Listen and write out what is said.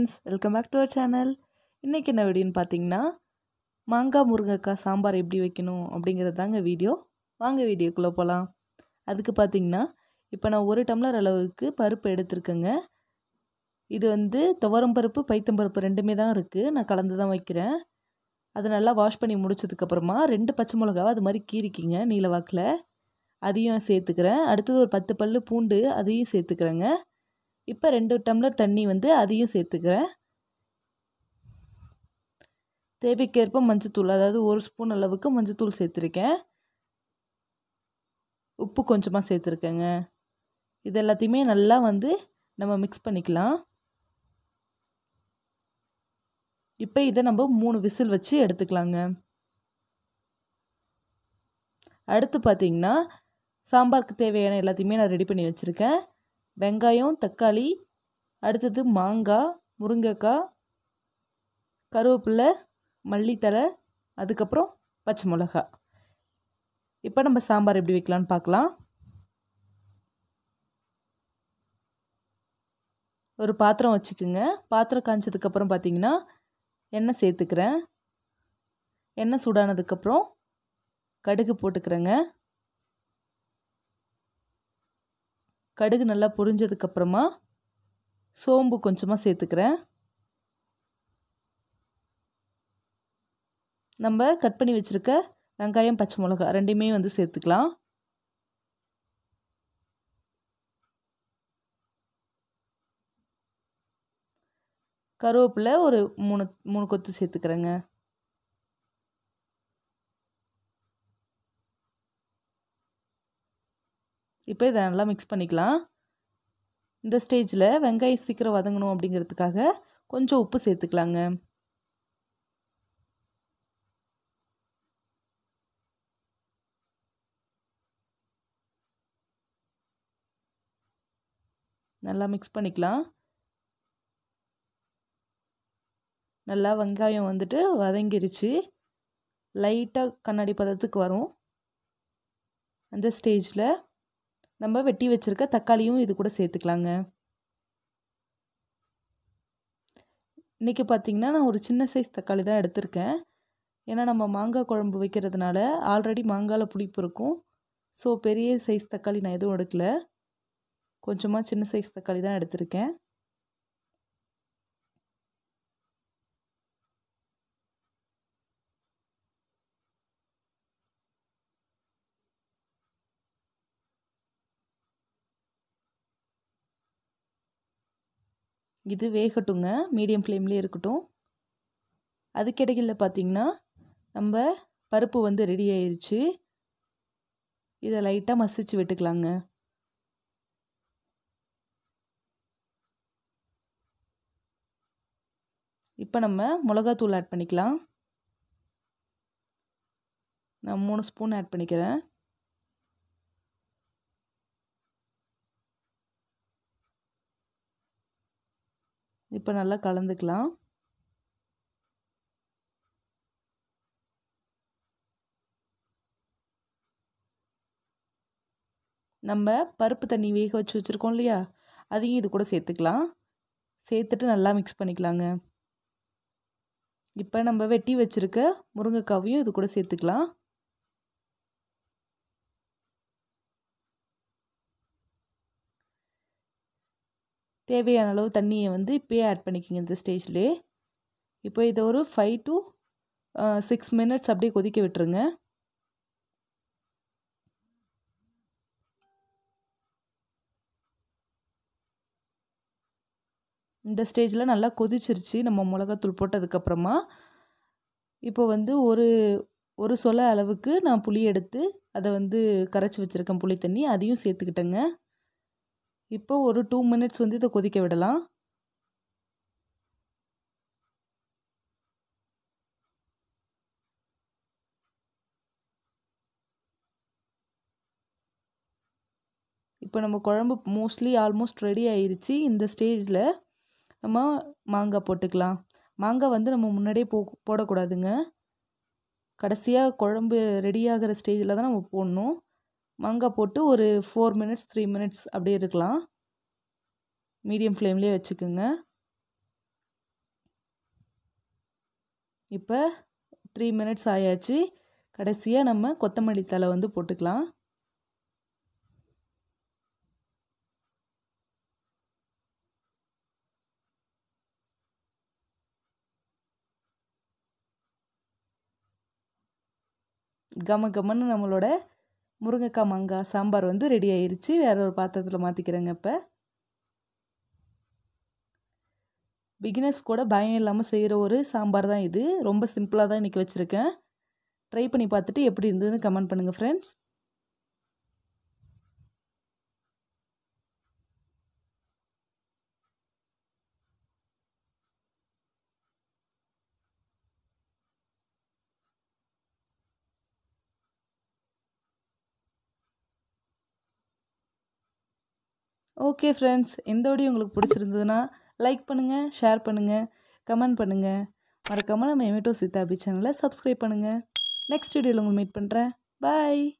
Friends, welcome back to our channel. இன்றைக்கி என்ன வீடியோன்னு பார்த்தீங்கன்னா, மாங்காய் முருங்கைக்காய் சாம்பார் எப்படி வைக்கணும் அப்படிங்கிறது தாங்க வீடியோ. வாங்க வீடியோக்குள்ளே போகலாம். அதுக்கு பார்த்தீங்கன்னா, இப்போ நான் 1 டம்ளர் அளவுக்கு பருப்பு எடுத்துருக்கேங்க. இது வந்து துவரம் பருப்பு, பைத்தம் பருப்பு 2மே தான் இருக்குது. நான் கலந்து தான் வைக்கிறேன். அதை நல்லா வாஷ் பண்ணி முடிச்சதுக்கப்புறமா 2 பச்சை மிளகாவை அது மாதிரி கீறிக்கிங்க நீல வாக்கில். அதையும் சேர்த்துக்கிறேன். அடுத்தது ஒரு 10 பல் பூண்டு அதையும் சேர்த்துக்கிறேங்க. இப்போ 2 டம்ளர் தண்ணி வந்து அதையும் சேர்த்துக்கிறேன். தேவைக்கேற்ப மஞ்சத்தூள், அதாவது 1 ஸ்பூன் அளவுக்கு மஞ்சத்தூள் சேர்த்துருக்கேன். உப்பு கொஞ்சமாக சேர்த்துருக்கேங்க. இது எல்லாத்தையுமே நல்லா வந்து நம்ம மிக்ஸ் பண்ணிக்கலாம். இப்போ இதை நம்ம 3 விசில் வச்சு எடுத்துக்கலாங்க. அடுத்து பார்த்திங்கன்னா, சாம்பாருக்கு தேவையான எல்லாத்தையுமே நான் ரெடி பண்ணி வச்சுருக்கேன். வெங்காயம், தக்காளி, அடுத்தது மாங்காய், முருங்கைக்காய், கருவேப்பிலை, மல்லித்தழை, அதுக்கப்புறம் பச்சை மிளகா. இப்போ நம்ம சாம்பார் எப்படி வைக்கலான்னு பார்க்கலாம். ஒரு பாத்திரம் வச்சுக்குங்க. பாத்திரம் காய்ச்சதுக்கப்புறம் பார்த்தீங்கன்னா எண்ணெய் சேர்த்துக்கிறேன். எண்ணெய் சூடானதுக்கப்புறம் கடுகு போட்டுக்கிறேங்க. கடுகு நல்லா பொரிஞ்சதுக்கப்புறமா சோம்பு கொஞ்சமாக சேர்த்துக்கிறேன். நம்ம கட் பண்ணி வச்சுருக்க வெங்காயம், பச்சை மிளகா 2மே வந்து சேர்த்துக்கலாம். கருவேப்பிலை ஒரு 3 கொத்து சேர்த்துக்கிறேங்க. இப்போ இதை நல்லா மிக்ஸ் பண்ணிக்கலாம். இந்த ஸ்டேஜில் வெங்காயம் சீக்கிரம் வதங்கணும் அப்படிங்கிறதுக்காக கொஞ்சம் உப்பு சேர்த்துக்கலாங்க. நல்லா மிக்ஸ் பண்ணிக்கலாம். நல்லா வெங்காயம் வந்துட்டு வதங்கிருச்சு. லைட்டாக கண்ணாடி பதத்துக்கு வரும். அந்த ஸ்டேஜில் நம்ம வெட்டி வச்சுருக்க தக்காளியும் இது கூட சேர்த்துக்கலாங்க. இன்றைக்கி பார்த்திங்கன்னா நான் ஒரு சின்ன சைஸ் தக்காளி தான் எடுத்திருக்கேன். ஏன்னா நம்ம மாங்காய் குழம்பு வைக்கிறதுனால ஆல்ரெடி மாங்காயில் புளிப்பு இருக்கும். ஸோ பெரிய சைஸ் தக்காளி நான் எதுவும் எடுக்கல. கொஞ்சமாக சின்ன சைஸ் தக்காளி தான் எடுத்திருக்கேன். இது வேகட்டுங்க, மீடியம் ஃப்ளேம்லேயே இருக்கட்டும். அதுக்கிடையில் பார்த்திங்கன்னா நம்ம பருப்பு வந்து ரெடி ஆயிடுச்சு. இதை லைட்டாக மசிச்சு விட்டுக்கலாங்க. இப்போ நம்ம மிளகாத்தூள் ஆட் பண்ணிக்கலாம். நான் 3 ஸ்பூன் ஆட் பண்ணிக்கிறேன். இப்போ நல்லா கலந்துக்கலாம். நம்ம பருப்பு தண்ணி வேக வச்சு வச்சுருக்கோம் இல்லையா, அதையும் இது கூட சேர்த்துக்கலாம். சேர்த்துட்டு நல்லா மிக்ஸ் பண்ணிக்கலாங்க. இப்போ நம்ம வெட்டி வச்சுருக்க முருங்கைக்காவையும் இது கூட சேர்த்துக்கலாம். தேவையான அளவு தண்ணியை வந்து இப்போயே ஆட் பண்ணிக்கோங்க இந்த ஸ்டேஜ்லேயே. இப்போ இதை ஒரு 5 to 6 மினிட்ஸ் அப்படியே கொதிக்க விட்டுருங்க. இந்த ஸ்டேஜில் நல்லா கொதிச்சிருச்சு நம்ம மிளகாத்தூள் போட்டதுக்கப்புறமா. இப்போ வந்து ஒரு சொல அளவுக்கு நான் புளி எடுத்து அதை வந்து கரைச்சி வச்சுருக்கேன் புளி தண்ணி, அதையும் சேர்த்துக்கிட்டேங்க. இப்போ ஒரு 2 மினிட்ஸ் வந்து இதை கொதிக்க விடலாம். இப்போ நம்ம குழம்பு மோஸ்ட்லி ஆல்மோஸ்ட் ரெடி ஆயிடுச்சு. இந்த ஸ்டேஜில் நம்ம மாங்காய் போட்டுக்கலாம். மாங்காய் வந்து நம்ம முன்னாடியே போடக்கூடாதுங்க. கடைசியாக குழம்பு ரெடி ஆகிற ஸ்டேஜில் தான் நம்ம போடணும். மாங்காய் போட்டு ஒரு 4 மினிட்ஸ் 3 மினிட்ஸ் அப்படியே இருக்கலாம். மீடியம் ஃப்ளேம்லேயே வச்சுக்கோங்க. இப்போ 3 மினிட்ஸ் ஆயாச்சு. கடைசியாக நம்ம கொத்தமல்லி தழை வந்து போட்டுக்கலாம். கம கமன்னு நம்மளோட முருங்கைக்காய் மாங்காய் சாம்பார் வந்து ரெடி ஆயிருச்சு. வேற ஒரு பாத்திரத்தில் மாற்றிக்கிறேங்க. இப்போ பிகினர்ஸ் கூட பயம் இல்லாமல் செய்கிற ஒரு சாம்பார் தான் இது. ரொம்ப சிம்பிளாக தான் இன்றைக்கி வச்சுருக்கேன். ட்ரை பண்ணி பார்த்துட்டு எப்படி இருந்ததுன்னு கமெண்ட் பண்ணுங்கள் ஃப்ரெண்ட்ஸ். ஓகே ஃப்ரெண்ட்ஸ், இந்த வீடியோ உங்களுக்கு பிடிச்சிருந்ததுன்னா லைக் பண்ணுங்கள், ஷேர் பண்ணுங்கள், கமெண்ட் பண்ணுங்கள். மறக்காமல் நம்ம எமிட்டோ சீதாபி சேனலை சப்ஸ்கிரைப் பண்ணுங்கள். நெக்ஸ்ட் வீடியோவில் உங்களை மீட் பண்ணுறேன். பாய்.